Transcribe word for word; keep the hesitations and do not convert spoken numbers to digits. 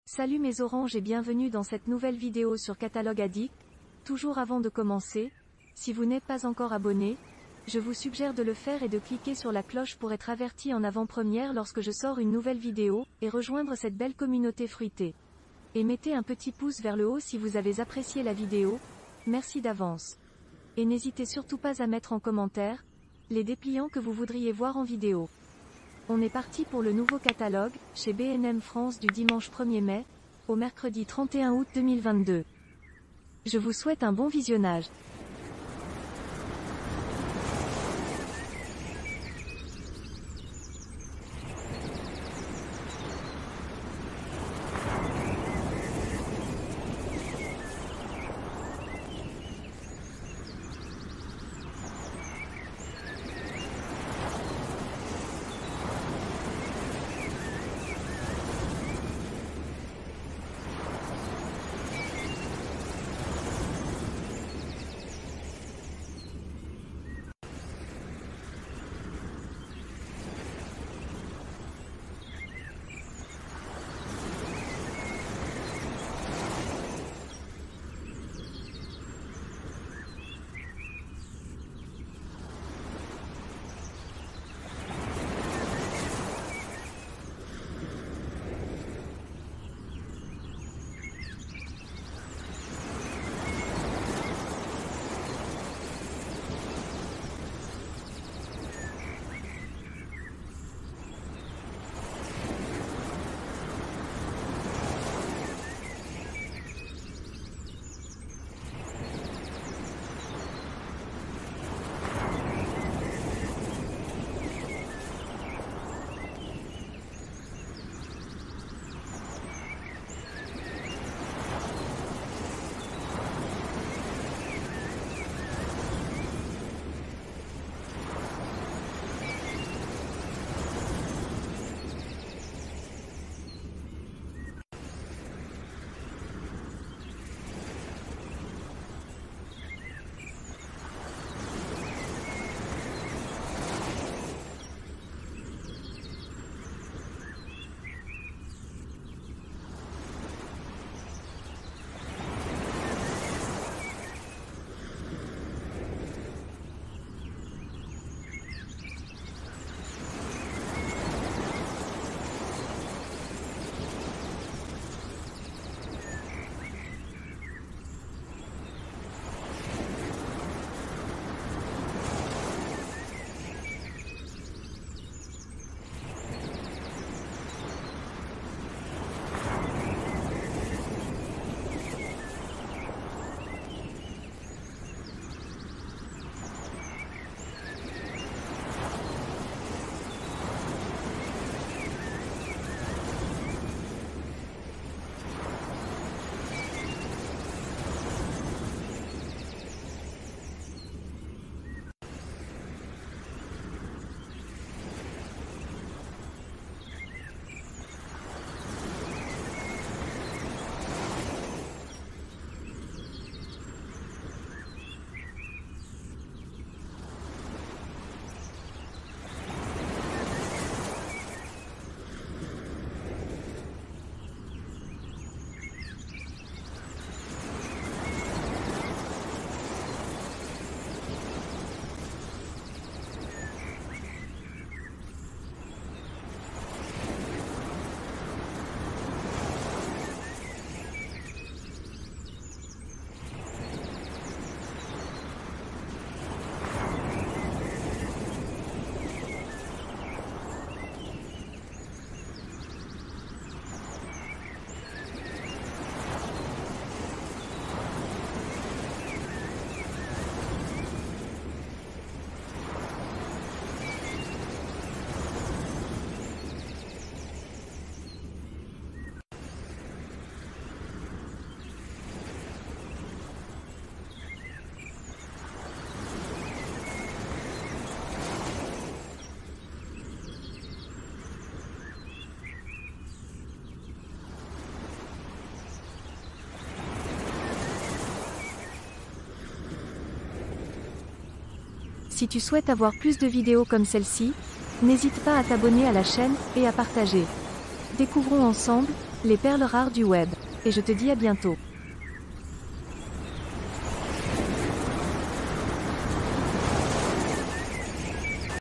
Salut mes oranges et bienvenue dans cette nouvelle vidéo sur Catalogue Addict. Toujours avant de commencer, si vous n'êtes pas encore abonné, je vous suggère de le faire et de cliquer sur la cloche pour être averti en avant-première lorsque je sors une nouvelle vidéo, et rejoindre cette belle communauté fruitée. Et mettez un petit pouce vers le haut si vous avez apprécié la vidéo, merci d'avance. Et n'hésitez surtout pas à mettre en commentaire les dépliants que vous voudriez voir en vidéo. On est parti pour le nouveau catalogue, chez B and M France du dimanche premier mai, au mercredi trente et un août deux mille vingt-deux. Je vous souhaite un bon visionnage. Si tu souhaites avoir plus de vidéos comme celle-ci, n'hésite pas à t'abonner à la chaîne, et à partager. Découvrons ensemble Les perles rares du web. Et je te dis à bientôt.